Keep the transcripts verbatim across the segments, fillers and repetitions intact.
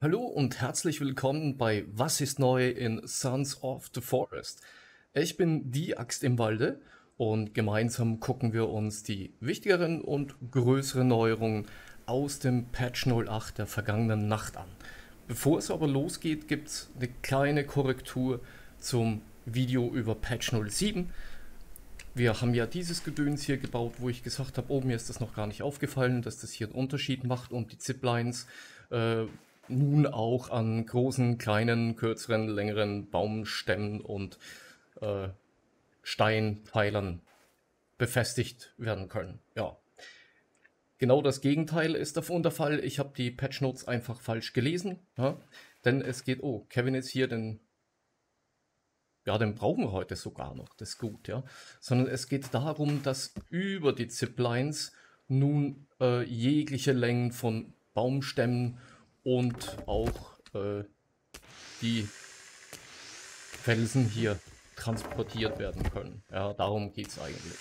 Hallo und herzlich willkommen bei Was ist neu in Sons of the Forest. Ich bin die Axt im Walde und gemeinsam gucken wir uns die wichtigeren und größeren Neuerungen aus dem Patch null acht der vergangenen Nacht an. Bevor es aber losgeht, gibt es eine kleine Korrektur zum Video über Patch null sieben. Wir haben ja dieses Gedöns hier gebaut, wo ich gesagt habe, oh, mir ist das noch gar nicht aufgefallen, dass das hier einen Unterschied macht und die Ziplines äh, nun auch an großen, kleinen, kürzeren, längeren Baumstämmen und äh, Steinpfeilern befestigt werden können. Ja, genau das Gegenteil ist davon der Fall. Ich habe die Patch Notes einfach falsch gelesen, ja? Denn es geht, oh, Kevin ist hier, denn ja, den brauchen wir heute sogar noch, das ist gut, ja. Sondern es geht darum, dass über die Ziplines nun äh, jegliche Längen von Baumstämmen und auch äh, die Felsen hier transportiert werden können. Ja, darum geht es eigentlich.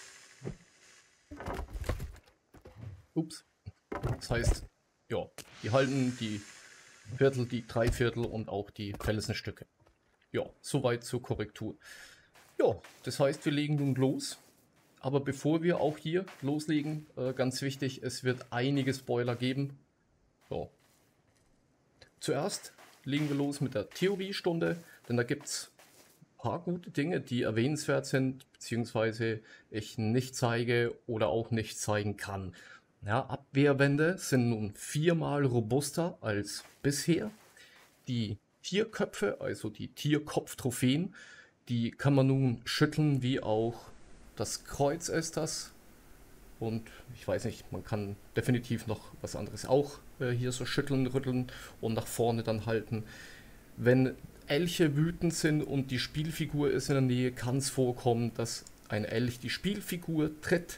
Ups. Das heißt, ja, die halten die Viertel, die Dreiviertel und auch die Felsenstücke. Ja, soweit zur Korrektur. Ja, das heißt, wir legen nun los. Aber bevor wir auch hier loslegen, äh, ganz wichtig, es wird einige Spoiler geben. So. Zuerst legen wir los mit der Theoriestunde, denn da gibt es ein paar gute Dinge, die erwähnenswert sind, beziehungsweise ich nicht zeige oder auch nicht zeigen kann. Ja, Abwehrwände sind nun viermal robuster als bisher. Die Tierköpfe, also die Tierkopf-Trophäen, die kann man nun schütteln, wie auch das Kreuz ist das. Und ich weiß nicht, man kann definitiv noch was anderes auch äh, hier so schütteln, rütteln und nach vorne dann halten. Wenn Elche wütend sind und die Spielfigur ist in der Nähe, kann es vorkommen, dass ein Elch die Spielfigur tritt.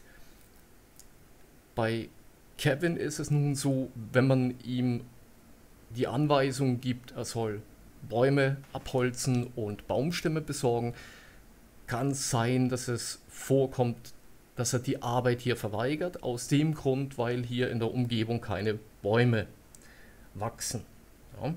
Bei Kevin ist es nun so, wenn man ihm die Anweisung gibt, er soll Bäume abholzen und Baumstämme besorgen, kann es sein, dass es vorkommt, dass er die Arbeit hier verweigert, aus dem Grund, weil hier in der Umgebung keine Bäume wachsen. Ja.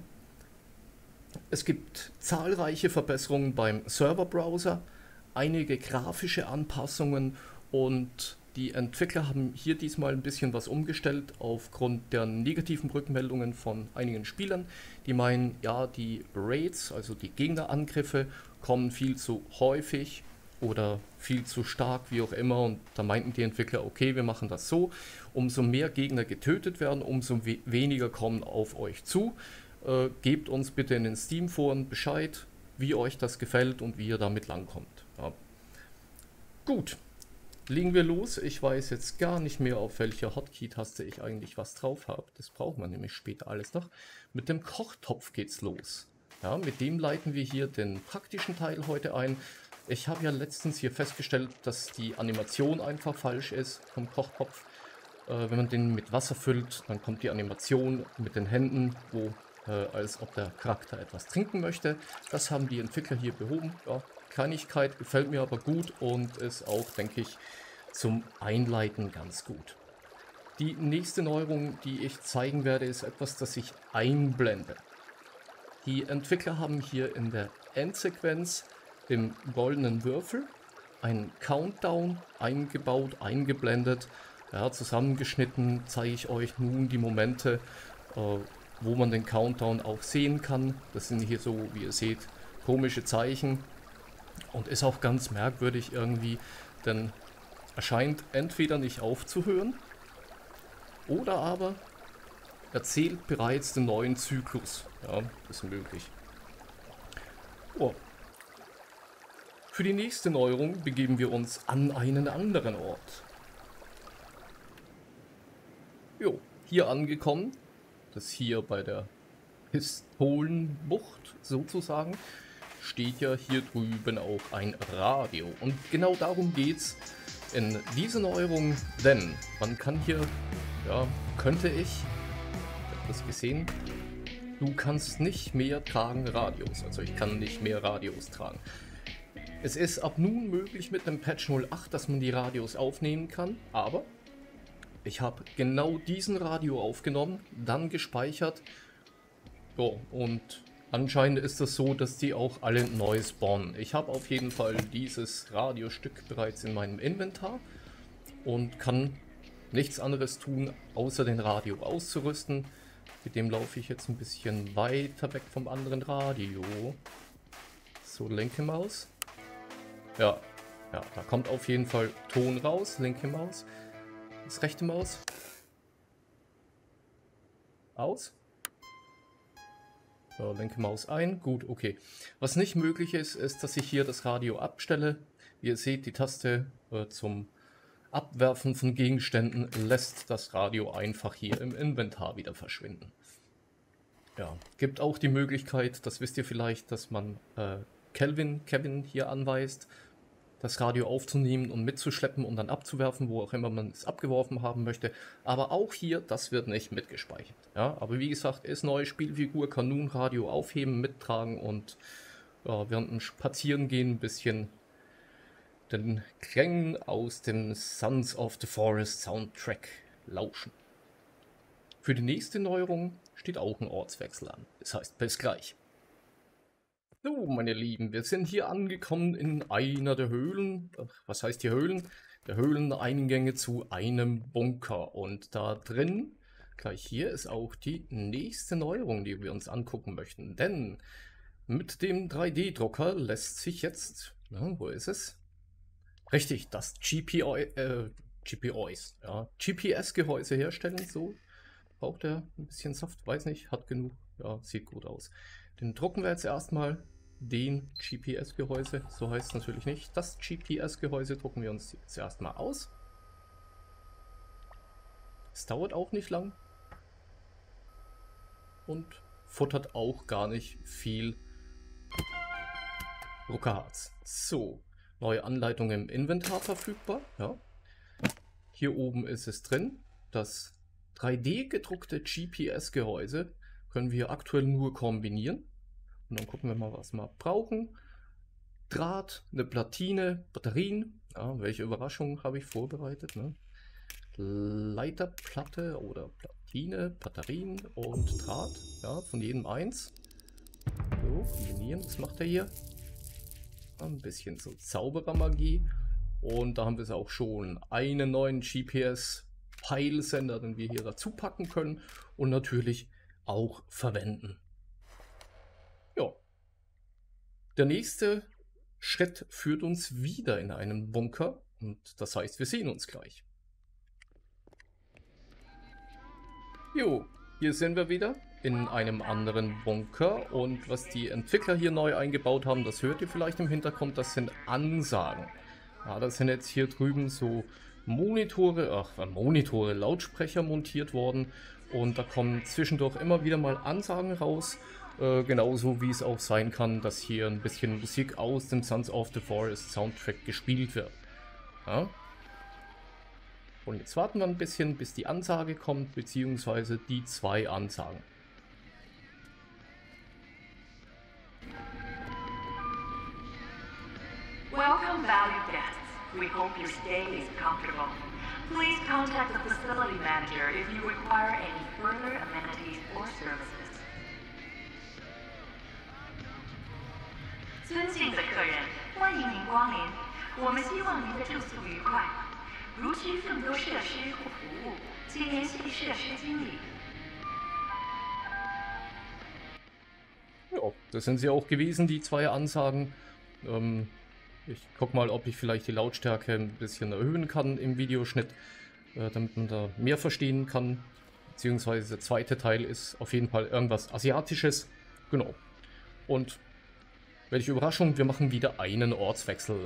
Es gibt zahlreiche Verbesserungen beim Serverbrowser, einige grafische Anpassungen und die Entwickler haben hier diesmal ein bisschen was umgestellt aufgrund der negativen Rückmeldungen von einigen Spielern, die meinen, ja, die Raids, also die Gegnerangriffe, kommen viel zu häufig oder viel zu stark, wie auch immer. Und da meinten die Entwickler, okay, wir machen das so, umso mehr Gegner getötet werden, umso we weniger kommen auf euch zu. Äh, gebt uns bitte in den Steam-Foren Bescheid, wie euch das gefällt und wie ihr damit langkommt. Ja. Gut. Legen wir los. Ich weiß jetzt gar nicht mehr, auf welcher Hotkey-Taste ich eigentlich was drauf habe. Das braucht man nämlich später alles noch. Mit dem Kochtopf geht's los. Ja, mit dem leiten wir hier den praktischen Teil heute ein. Ich habe ja letztens hier festgestellt, dass die Animation einfach falsch ist vom Kochtopf. Äh, wenn man den mit Wasser füllt, dann kommt die Animation mit den Händen, wo äh, als ob der Charakter etwas trinken möchte. Das haben die Entwickler hier behoben. Ja, Kleinigkeit, gefällt mir aber gut und ist auch, denke ich, zum Einleiten ganz gut. Die nächste Neuerung, die ich zeigen werde, ist etwas, das ich einblende. Die Entwickler haben hier in der Endsequenz im goldenen Würfel einen Countdown eingebaut, eingeblendet. Ja, zusammengeschnitten zeige ich euch nun die Momente, äh, wo man den Countdown auch sehen kann. Das sind hier so, wie ihr seht, komische Zeichen. Und ist auch ganz merkwürdig irgendwie, denn er scheint entweder nicht aufzuhören oder aber er zählt bereits den neuen Zyklus. Ja, das ist möglich. Oh. Für die nächste Neuerung begeben wir uns an einen anderen Ort. Jo, hier angekommen, das hier bei der Pistolenbucht sozusagen, steht ja hier drüben auch ein Radio. Und genau darum geht's in dieser Neuerung, denn man kann hier, ja, könnte ich, ich habe das gesehen, du kannst nicht mehr tragen Radios, also ich kann nicht mehr Radios tragen. Es ist ab nun möglich mit dem Patch null acht, dass man die Radios aufnehmen kann, aber ich habe genau diesen Radio aufgenommen, dann gespeichert Ja, und anscheinend ist das so, dass die auch alle neu spawnen. Ich habe auf jeden Fall dieses Radiostück bereits in meinem Inventar und kann nichts anderes tun, außer den Radio auszurüsten. Mit dem laufe ich jetzt ein bisschen weiter weg vom anderen Radio. So, linke Maus. Ja, ja, da kommt auf jeden Fall Ton raus. Linke Maus. Das rechte Maus. Aus. So, linke Maus ein. Gut, okay. Was nicht möglich ist, ist, dass ich hier das Radio abstelle. Wie ihr seht, die Taste äh, zum Abwerfen von Gegenständen lässt das Radio einfach hier im Inventar wieder verschwinden. Ja, gibt auch die Möglichkeit, das wisst ihr vielleicht, dass man äh, Kelvin, Kevin hier anweist, das Radio aufzunehmen und mitzuschleppen und dann abzuwerfen, wo auch immer man es abgeworfen haben möchte. Aber auch hier, das wird nicht mitgespeichert. Ja, aber wie gesagt, ist neue Spielfigur, kann nun Radio aufheben, mittragen und ja, während dem Spazierengehen ein bisschen den Klängen aus dem Sons of the Forest Soundtrack lauschen. Für die nächste Neuerung steht auch ein Ortswechsel an. Das heißt, bis gleich. So, meine Lieben, wir sind hier angekommen in einer der Höhlen. Was heißt die Höhlen? Der Höhleneingänge zu einem Bunker. Und da drin, gleich hier, ist auch die nächste Neuerung, die wir uns angucken möchten. Denn mit dem drei D Drucker lässt sich jetzt, na, wo ist es? Richtig, das G P O, äh, G P Os, ja, G P S-Gehäuse herstellen. So braucht er ein bisschen Soft, weiß nicht, hat genug. Ja, sieht gut aus. Den drucken wir jetzt erstmal, den G P S-Gehäuse, so heißt es natürlich nicht. Das G P S-Gehäuse drucken wir uns jetzt erstmal aus. Es dauert auch nicht lang und futtert auch gar nicht viel Druckerharz. So. Neue Anleitung im Inventar verfügbar. Ja. Hier oben ist es drin. Das drei D gedruckte G P S-Gehäuse können wir aktuell nur kombinieren. Und dann gucken wir mal, was wir brauchen. Draht, eine Platine, Batterien. Ja, welche Überraschung habe ich vorbereitet? Ne? Leiterplatte oder Platine, Batterien und Draht. Ja, von jedem eins. So, kombinieren. Was macht er hier? Ein bisschen so Zauberermagie. Und da haben wir es auch schon. Einen neuen G P S-Peilsender, den wir hier dazu packen können. Und natürlich auch verwenden. Ja. Der nächste Schritt führt uns wieder in einen Bunker. Und das heißt, wir sehen uns gleich. Jo, hier sind wir wieder in einem anderen Bunker und was die Entwickler hier neu eingebaut haben, das hört ihr vielleicht im Hintergrund, das sind Ansagen. Ja, das sind jetzt hier drüben so Monitore, ach, Monitore, Lautsprecher montiert worden und da kommen zwischendurch immer wieder mal Ansagen raus, äh, genauso wie es auch sein kann, dass hier ein bisschen Musik aus dem Sons of the Forest Soundtrack gespielt wird. Ja? Und jetzt warten wir ein bisschen, bis die Ansage kommt, beziehungsweise die zwei Ansagen. Welcome, valued guests. We hope your stay is comfortable. Please contact the facility manager if you require any further amenities or services. 尊敬的客人，欢迎您光临。我们希望您的住宿愉快。如需更多设施或服务，请联系设施经理。 Ja, das sind sie auch gewesen, die zwei Ansagen. Ähm, ich guck mal, ob ich vielleicht die Lautstärke ein bisschen erhöhen kann im Videoschnitt, äh, damit man da mehr verstehen kann. Beziehungsweise der zweite Teil ist auf jeden Fall irgendwas Asiatisches. Genau. Und welche Überraschung, wir machen wieder einen Ortswechsel.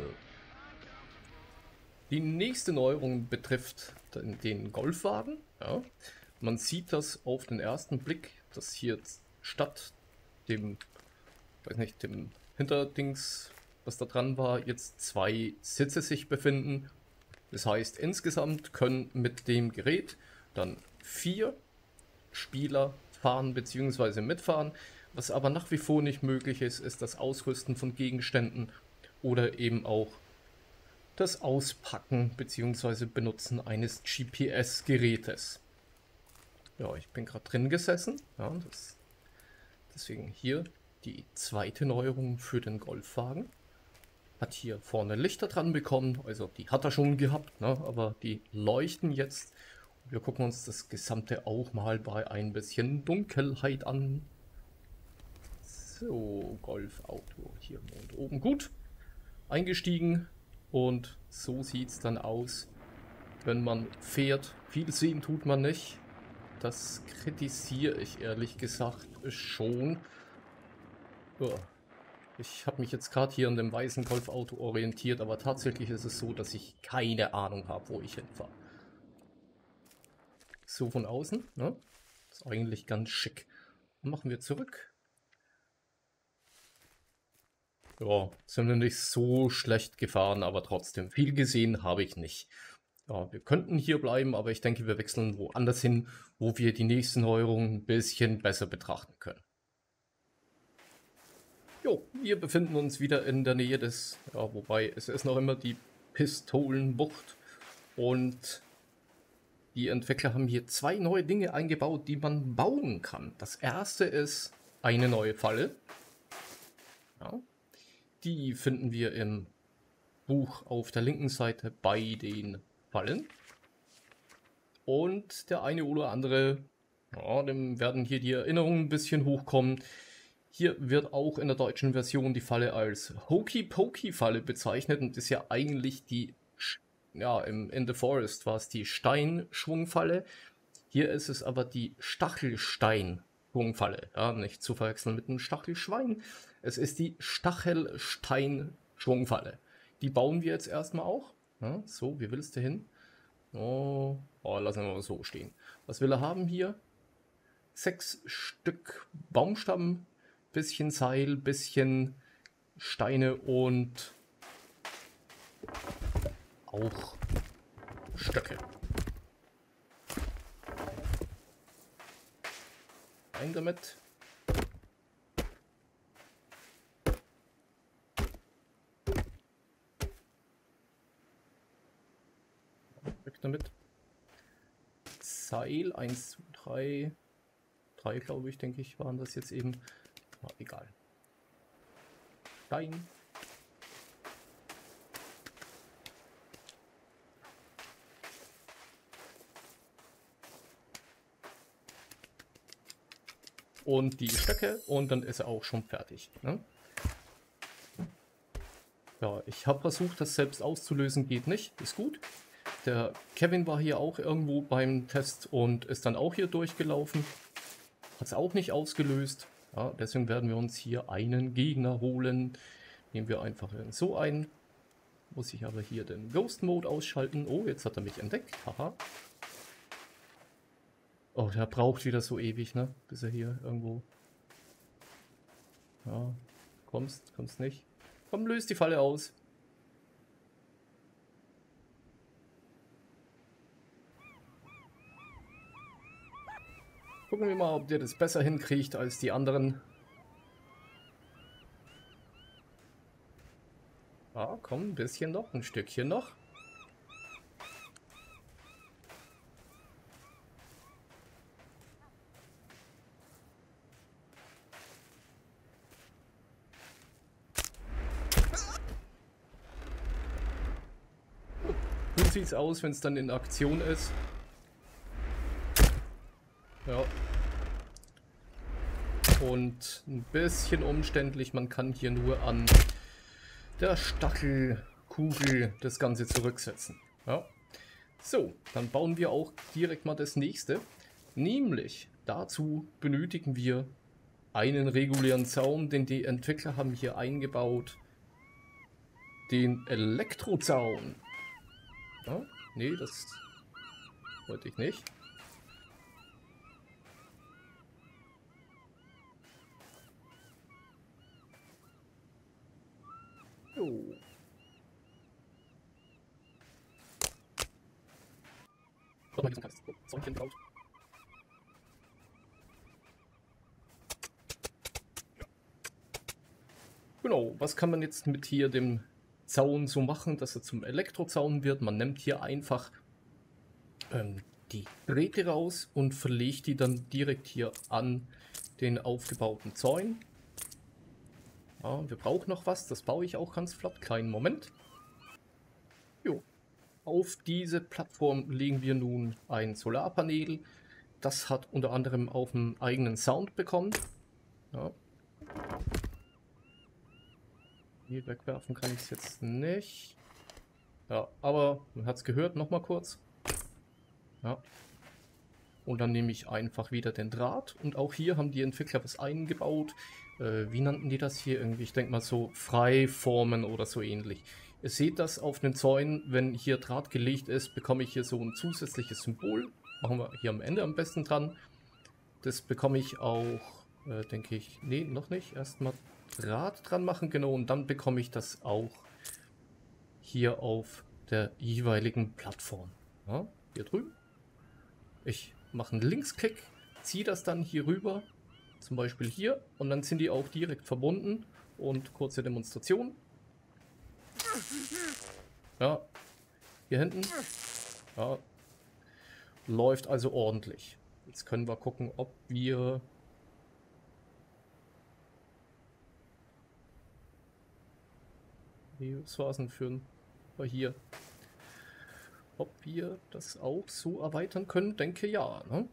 Die nächste Neuerung betrifft den, den Golfwagen. Ja. Man sieht das auf den ersten Blick, dass hier statt dem, weiß nicht, dem Hinterdings, was da dran war, jetzt zwei Sitze sich befinden. Das heißt, insgesamt können mit dem Gerät dann vier Spieler fahren bzw. mitfahren. Was aber nach wie vor nicht möglich ist, ist das Ausrüsten von Gegenständen oder eben auch das Auspacken bzw. Benutzen eines G P S-Gerätes. Ja, ich bin gerade drin gesessen. Ja, das Deswegen hier die zweite Neuerung für den Golfwagen. Hat hier vorne Lichter dran bekommen, also die hat er schon gehabt, ne? Aber die leuchten jetzt. Wir gucken uns das Gesamte auch mal bei ein bisschen Dunkelheit an. So, Golfauto hier und oben gut. Eingestiegen und so sieht es dann aus, wenn man fährt. Viel sehen tut man nicht. Das kritisiere ich ehrlich gesagt schon. Ja. Ich habe mich jetzt gerade hier an dem weißen Golfauto orientiert, aber tatsächlich ist es so, dass ich keine Ahnung habe, wo ich hinfahre. So von außen, ne? Ist eigentlich ganz schick. Dann machen wir zurück. Ja, sind wir nicht so schlecht gefahren, aber trotzdem viel gesehen habe ich nicht. Ja, wir könnten hier bleiben, aber ich denke, wir wechseln woanders hin, wo wir die nächsten Neuerungen ein bisschen besser betrachten können. Jo, wir befinden uns wieder in der Nähe des, ja, wobei es ist noch immer die Pistolenbucht und die Entwickler haben hier zwei neue Dinge eingebaut, die man bauen kann. Das erste ist eine neue Falle. Ja, die finden wir im Buch auf der linken Seite bei den Fallen. Und der eine oder andere, ja, dem werden hier die Erinnerungen ein bisschen hochkommen. Hier wird auch in der deutschen Version die Falle als Hokey-Pokey-Falle bezeichnet und ist ja eigentlich die, ja, im In the Forest war es die Steinschwungfalle. Hier ist es aber die Stachelstein-Schwungfalle. Ja, nicht zu verwechseln mit einem Stachelschwein. Es ist die Stachelstein-Schwungfalle. Die bauen wir jetzt erstmal auch. Ja, so, wie willst du hin? Oh, oh, lassen wir mal so stehen. Was will er haben hier? Sechs Stück Baumstamm. Bisschen Seil, bisschen Steine und auch Stöcke. Rein damit. Weg damit. Seil eins, zwei, drei. drei, glaube ich, denke ich, waren das jetzt eben. Oh, egal. Stein. Und die Stöcke und dann ist er auch schon fertig. Ne? Ja, ich habe versucht, das selbst auszulösen, geht nicht, ist gut. Der Kevin war hier auch irgendwo beim Test und ist dann auch hier durchgelaufen. Hat es auch nicht ausgelöst. Ja, deswegen werden wir uns hier einen Gegner holen. Nehmen wir einfach so ein. Muss ich aber hier den Ghost Mode ausschalten. Oh, jetzt hat er mich entdeckt. Haha. Oh, der braucht wieder so ewig, ne? Bis er hier irgendwo... Ja, kommst, kommst nicht. Komm, löst die Falle aus. Gucken wir mal, ob der das besser hinkriegt als die anderen. Ah, komm, ein bisschen noch, ein Stückchen noch. So sieht es aus, wenn es dann in Aktion ist. Ja. Und ein bisschen umständlich, man kann hier nur an der Stachelkugel das Ganze zurücksetzen. Ja. So, dann bauen wir auch direkt mal das nächste. Nämlich, dazu benötigen wir einen regulären Zaun, den die Entwickler haben hier eingebaut. Den Elektrozaun. Ja, nee, das wollte ich nicht. So. Mal hier so ein kleines Zäunchen drauf. Genau, was kann man jetzt mit hier dem Zaun so machen, dass er zum Elektrozaun wird? Man nimmt hier einfach ähm, die Drähte raus und verlegt die dann direkt hier an den aufgebauten Zäunen. Ja, wir brauchen noch was, das baue ich auch ganz flott. Kleinen Moment. Jo. Auf diese Plattform legen wir nun ein Solarpanel. Das hat unter anderem auch einen eigenen Sound bekommen. Ja. Hier wegwerfen kann ich es jetzt nicht. Ja, aber man hat es gehört, nochmal kurz. Ja. Und dann nehme ich einfach wieder den Draht. Und auch hier haben die Entwickler was eingebaut. Äh, wie nannten die das hier irgendwie? Ich denke mal so Freiformen oder so ähnlich. Ihr seht das auf den Zäunen, wenn hier Draht gelegt ist, bekomme ich hier so ein zusätzliches Symbol. Machen wir hier am Ende am besten dran. Das bekomme ich auch, äh, denke ich, nee, noch nicht. Erstmal Draht dran machen, genau. Und dann bekomme ich das auch hier auf der jeweiligen Plattform. Ja, hier drüben. Ich mache einen Linksklick, ziehe das dann hier rüber, zum Beispiel hier, und dann sind die auch direkt verbunden. Und kurze Demonstration. Ja, hier hinten. Ja, läuft also ordentlich. Jetzt können wir gucken, ob wir... Was war es denn für ein... War hier. Ob wir das auch so erweitern können? Denke ja, ne?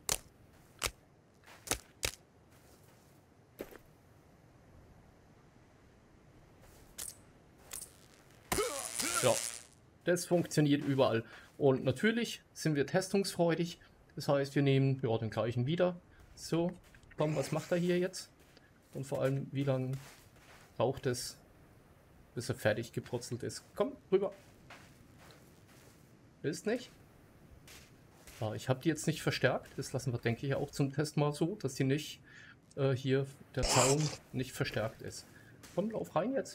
Ja, das funktioniert überall. Und natürlich sind wir testungsfreudig. Das heißt, wir nehmen ja, den gleichen wieder. So, komm, was macht er hier jetzt? Und vor allem, wie lange braucht es, bis er fertig gebrutzelt ist? Komm, rüber. Ist nicht? Ah, ich habe die jetzt nicht verstärkt. Das lassen wir, denke ich, auch zum Test mal so, dass die nicht äh, hier, der Zaun nicht verstärkt ist. Komm, lauf rein jetzt.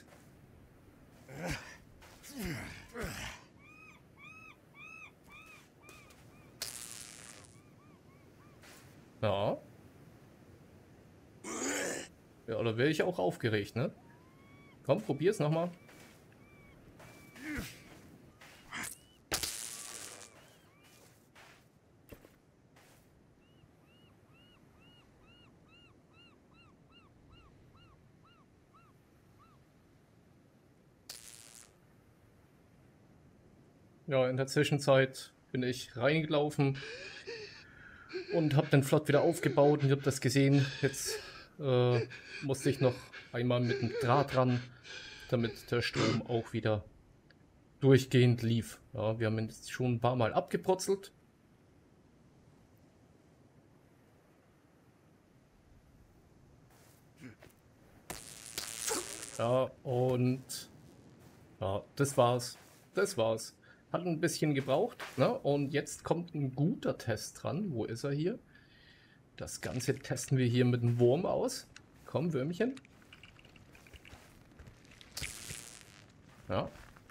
Ja. Ja, da wäre ich auch aufgeregt, ne? Komm, probier's nochmal. Ja, in der Zwischenzeit bin ich reingelaufen und habe den flott wieder aufgebaut und ihr habt das gesehen. Jetzt äh, musste ich noch einmal mit dem Draht ran, damit der Strom auch wieder durchgehend lief. Ja, wir haben ihn jetzt schon ein paar Mal abgebrutzelt. Ja, und ja, das war's. Das war's. Hat ein bisschen gebraucht, ne? Und jetzt kommt ein guter Test dran. Wo ist er hier? Das Ganze testen wir hier mit einem Wurm aus. Komm, Würmchen. Ja.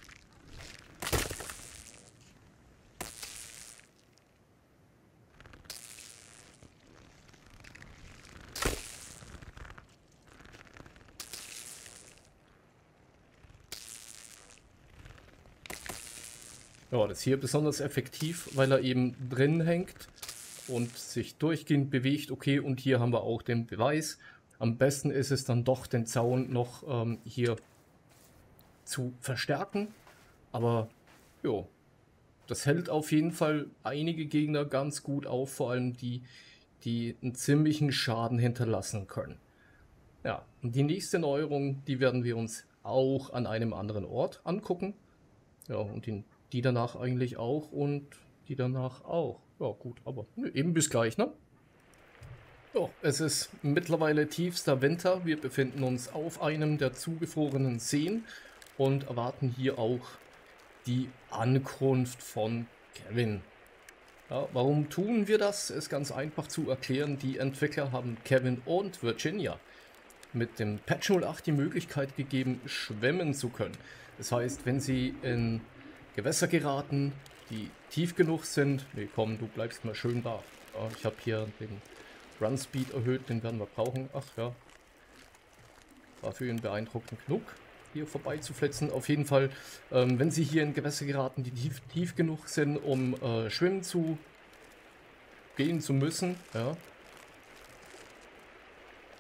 Ja, das hier besonders effektiv, weil er eben drin hängt und sich durchgehend bewegt. Okay, und hier haben wir auch den Beweis. Am besten ist es dann doch, den Zaun noch ähm, hier zu verstärken. Aber jo, das hält auf jeden Fall einige Gegner ganz gut auf, vor allem die, die einen ziemlichen Schaden hinterlassen können. Ja, und die nächste Neuerung, die werden wir uns auch an einem anderen Ort angucken. Ja, und die, die danach eigentlich auch und die danach auch. Ja, gut, aber nö, eben bis gleich, ne? Ja, es ist mittlerweile tiefster Winter. Wir befinden uns auf einem der zugefrorenen Seen und erwarten hier auch die Ankunft von Kevin. Ja, warum tun wir das? Ist ganz einfach zu erklären. Die Entwickler haben Kevin und Virginia mit dem Patch null acht die Möglichkeit gegeben, schwimmen zu können. Das heißt, wenn sie in Gewässer geraten, die tief genug sind, nee, komm, du bleibst mal schön da. Ja, ich habe hier den Run Speed erhöht, den werden wir brauchen. Ach ja, war für ihn beeindruckend genug, hier vorbei zu flitzen. Auf jeden Fall, ähm, wenn sie hier in Gewässer geraten, die tief, tief genug sind, um äh, schwimmen zu gehen zu müssen, ja,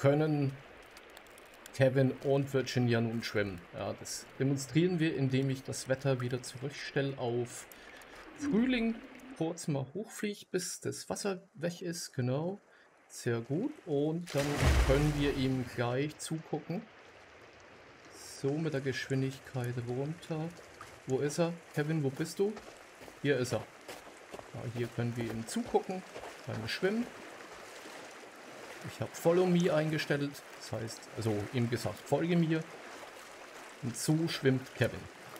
können Kevin und Virginia nun schwimmen. Ja, das demonstrieren wir, indem ich das Wetter wieder zurückstelle auf Frühling. Kurz mal hochfliege, bis das Wasser weg ist. Genau. Sehr gut. Und dann können wir ihm gleich zugucken. So, mit der Geschwindigkeit runter. Wo ist er? Kevin, wo bist du? Hier ist er. Ja, hier können wir ihm zugucken. Beim Schwimmen. Ich habe Follow Me eingestellt. Das heißt, also ihm gesagt, folge mir. Und so schwimmt Kevin.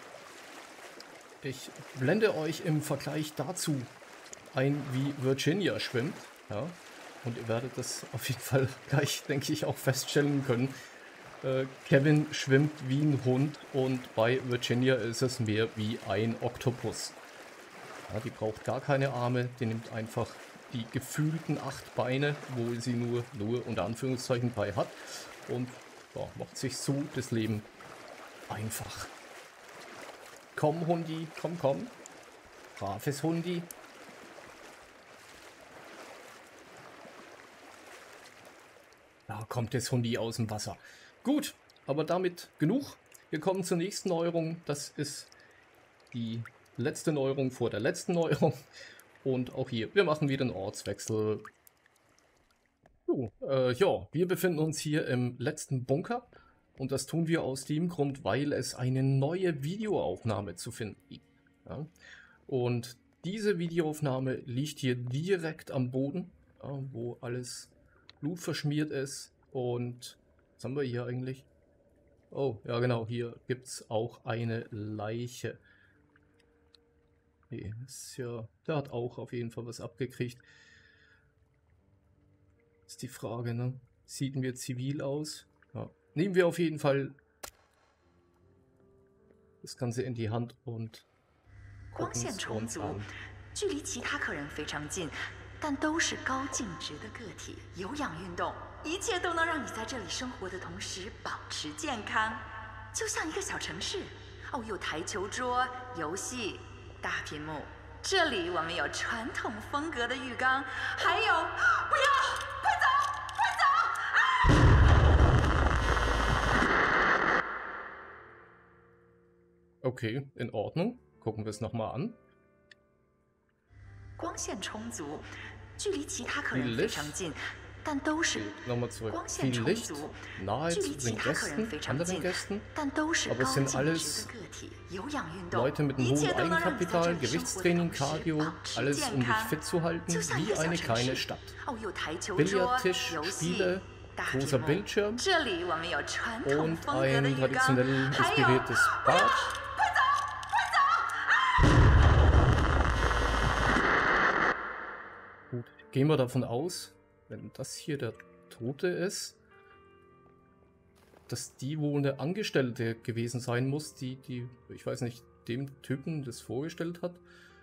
Ich blende euch im Vergleich dazu ein, wie Virginia schwimmt. Ja, und ihr werdet das auf jeden Fall gleich, denke ich, auch feststellen können. Äh, Kevin schwimmt wie ein Hund und bei Virginia ist es mehr wie ein Oktopus. Ja, die braucht gar keine Arme, die nimmt einfach die gefühlten acht Beine, wo sie nur, nur unter Anführungszeichen bei hat und ja, macht sich so das Leben einfach. Komm, Hundi, komm, komm. Braves Hundi. Da kommt das Hundi aus dem Wasser. Gut, aber damit genug. Wir kommen zur nächsten Neuerung. Das ist die letzte Neuerung vor der letzten Neuerung. Und auch hier, wir machen wieder einen Ortswechsel. So, äh, ja, wir befinden uns hier im letzten Bunker. Und das tun wir aus dem Grund, weil es eine neue Videoaufnahme zu finden gibt. Ja? Und diese Videoaufnahme liegt hier direkt am Boden, ja, wo alles blutverschmiert ist. Und was haben wir hier eigentlich? Oh, ja genau, hier gibt es auch eine Leiche. Nee, ist ja, der hat auch auf jeden Fall was abgekriegt. Ist die Frage, ne? Sieht mir zivil aus? Ja. Nehmen wir auf jeden Fall das Ganze in die Hand und gucken es uns an. 距离其他客人非常近，但都是高净值的个体。有氧运动，一切都能让你在这里生活的同时保持健康，就像一个小城市。哦，有台球桌、游戏、大屏幕。这里我们有传统风格的浴缸，还有，不要，快走，快走！啊 Okay, in Ordnung. Gucken wir es nochmal an. 光线充足，距离其他客人非常近，但都是 Nochmal zurück. 光线 Viel 充 Licht, 足， nahe 距 zu 离其 den 他客人 Gästen, 非常 anderen 近， Gästen. 但都是 Aber 高 es sind 净 alles 值的个体。有氧运动， Leute mit einem 一 hohen 切都能让你在这 Eigenkapital, 里生活的 Gewichtstraining, 同时 Cardio, 保持 alles 健 um dich 康， fit zu halten, 就像一 wie 个小 eine 城 kleine 市。 Stadt. 哦，有台球桌、 Billardtisch, 游戏、 Spiele, 大 großer 屏幕。 Bildschirm 这里我们有传统 und 风格的 ein 浴缸， traditionell 还有， inspiriertes 不要， Bad. 快走，快走！ Gut, gehen wir davon aus, wenn das hier der Tote ist, dass die wohl eine Angestellte gewesen sein muss, die, die, ich weiß nicht, dem Typen das vorgestellt hat.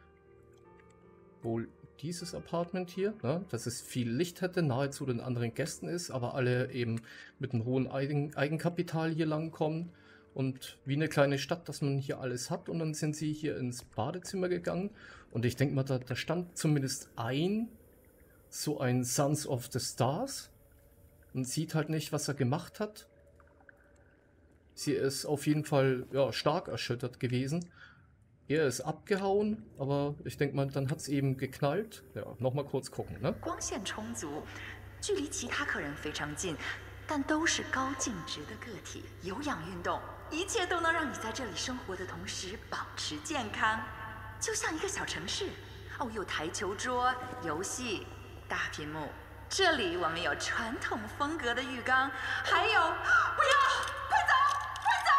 Wohl dieses Apartment hier, ne, dass es viel Licht hätte, nahe zu den anderen Gästen ist, aber alle eben mit einem hohen Eigen Eigenkapital hier lang kommen. Und wie eine kleine Stadt, dass man hier alles hat. Und dann sind sie hier ins Badezimmer gegangen. Und ich denke mal, da, da stand zumindest ein, so ein Sons of the Stars. Man sieht halt nicht, was er gemacht hat. Sie ist auf jeden Fall ja, stark erschüttert gewesen. Er ist abgehauen, aber ich denke mal, dann hat es eben geknallt. Ja, nochmal kurz gucken, ne? 光线充足，距离其他客人非常近，但都是高净值的个体。有氧运动，一切都能让你在这里生活的同时保持健康，就像一个小城市。哦，有台球桌、游戏、大屏幕。这里我们有传统风格的浴缸，还有，不要，快走，快走！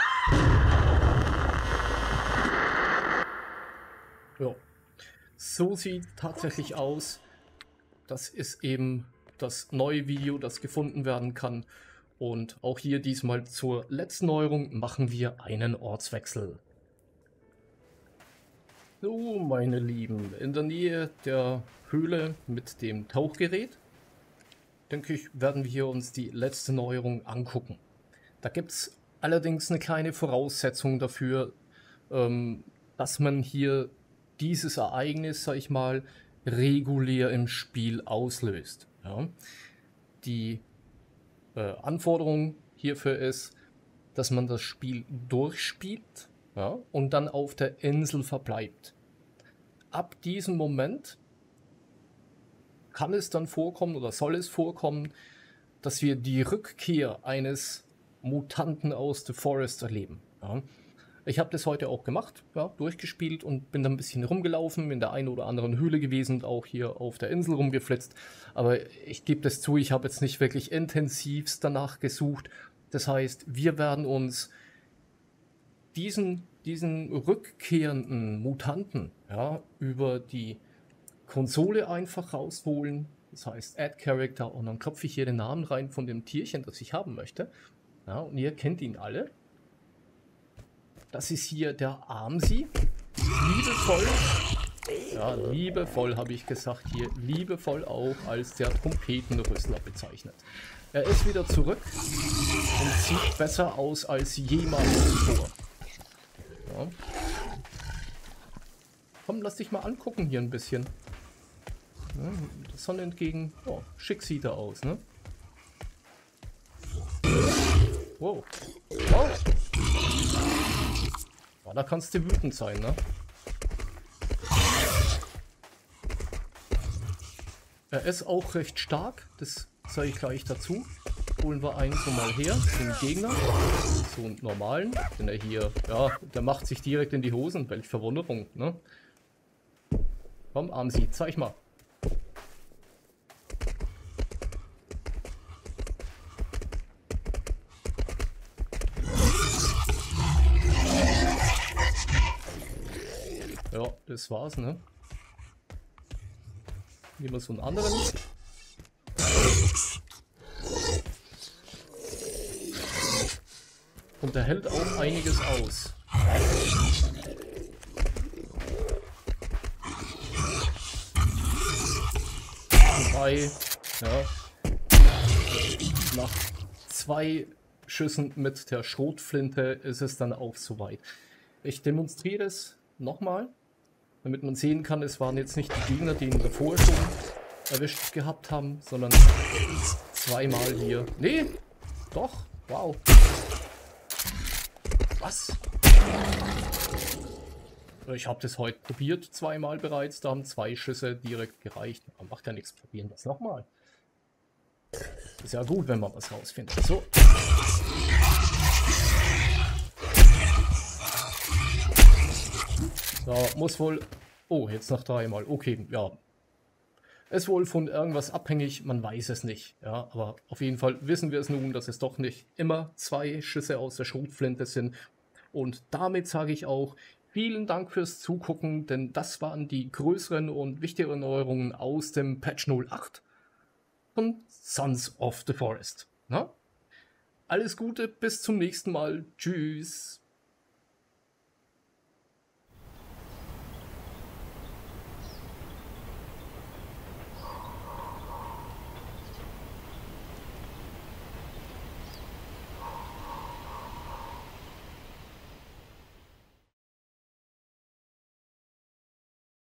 Ja, so sieht tatsächlich aus. Das ist eben das neue Video, das gefunden werden kann. Und auch hier diesmal zur letzten Neuerung machen wir einen Ortswechsel. So, meine Lieben, in der Nähe der Höhle mit dem Tauchgerät, denke ich, werden wir uns die letzte Neuerung angucken. Da gibt es allerdings eine kleine Voraussetzung dafür, ähm, dass man hier dieses Ereignis, sag ich mal, regulär im Spiel auslöst. Ja. Die äh, Anforderung hierfür ist, dass man das Spiel durchspielt, ja, und dann auf der Insel verbleibt. Ab diesem Moment kann es dann vorkommen oder soll es vorkommen, dass wir die Rückkehr eines Mutanten aus The Forest erleben. Ja. Ich habe das heute auch gemacht, ja, durchgespielt und bin dann ein bisschen rumgelaufen, in der einen oder anderen Höhle gewesen und auch hier auf der Insel rumgeflitzt. Aber ich gebe das zu, ich habe jetzt nicht wirklich intensivst danach gesucht. Das heißt, wir werden uns diesen, diesen rückkehrenden Mutanten, ja, über die Konsole einfach rausholen. Das heißt Add Character und dann klopfe ich hier den Namen rein von dem Tierchen, das ich haben möchte. Ja, und ihr kennt ihn alle. Das ist hier der Armsy. Liebevoll, ja, liebevoll habe ich gesagt hier, liebevoll auch als der Trompetenrüssler bezeichnet. Er ist wieder zurück und sieht besser aus als jemals zuvor. Ja. Komm, lass dich mal angucken hier ein bisschen. Ja, der Sonne entgegen. Oh, schick sieht er aus, ne? Wow. Wow. Ja, da kannst du wütend sein, ne? Er ist auch recht stark, das sage ich gleich dazu. Holen wir einen so mal her, den Gegner, so einen normalen, denn er hier, ja, der macht sich direkt in die Hosen, welche Verwunderung, ne? Komm, Armsy, zeig mal. Ja, das war's, ne? Nehmen wir so einen anderen. Und der hält auch einiges aus. Wobei, ja, nach zwei Schüssen mit der Schrotflinte ist es dann auch soweit. Ich demonstriere es nochmal, damit man sehen kann, es waren jetzt nicht die Gegner, die ihn davor schon erwischt gehabt haben, sondern zweimal hier. Nee, doch, wow. Was? Ich habe das heute probiert, zweimal bereits, da haben zwei Schüsse direkt gereicht. Man macht ja nichts, probieren das nochmal. Ist ja gut, wenn man was rausfindet. So. So, muss wohl... Oh, jetzt noch dreimal. Okay, ja. Ist wohl von irgendwas abhängig, man weiß es nicht. Ja, aber auf jeden Fall wissen wir es nun, dass es doch nicht immer zwei Schüsse aus der Schrotflinte sind. Und damit sage ich auch, vielen Dank fürs Zugucken, denn das waren die größeren und wichtigeren Neuerungen aus dem Patch null acht von Sons of the Forest. Na? Alles Gute, bis zum nächsten Mal. Tschüss.